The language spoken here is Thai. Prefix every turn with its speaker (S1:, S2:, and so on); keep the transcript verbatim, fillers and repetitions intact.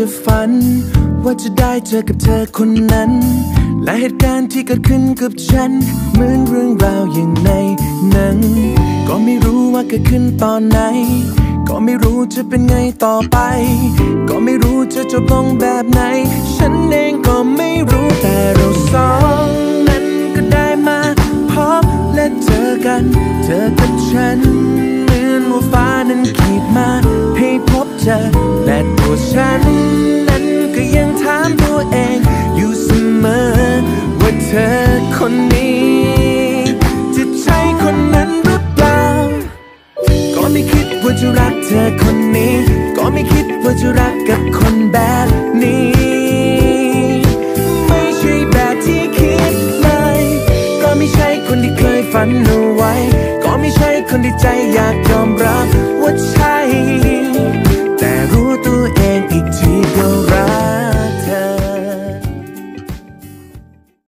S1: จะฝันว่าจะได้เจอกับเธอคนนั้นและเหตุการณ์ที่เกิดขึ้นกับฉันเหมือนเรื่องราวอย่างในหนังก็ไม่รู้ว่าเกิดขึ้นตอนไหนก็ไม่รู้จะเป็นไงต่อไปก็ไม่รู้จะจบลงแบบไหนฉันเองก็ไม่รู้แต่เราสองนั้นก็ได้มาพบและเจอกันเธอกับฉันเหมือนว่าฟ้านั้นขีดมาให้พบเจอและตัวฉันนั้นก็ยังถามตัวเองอยู่เสมอว่าเธอคนนี้จะใช่คนนั้นหรือเปล่าก็ไม่คิดว่าจะรักเธอคนนี้ก็ไม่คิดว่าจะรักกับคนแบบนี้ไม่ใช่แบบที่คิดเลยก็ไม่ใช่คนที่เคยฝันเอาไว้ก็ไม่ใช่คนที่ใจอยากยอมรับว่า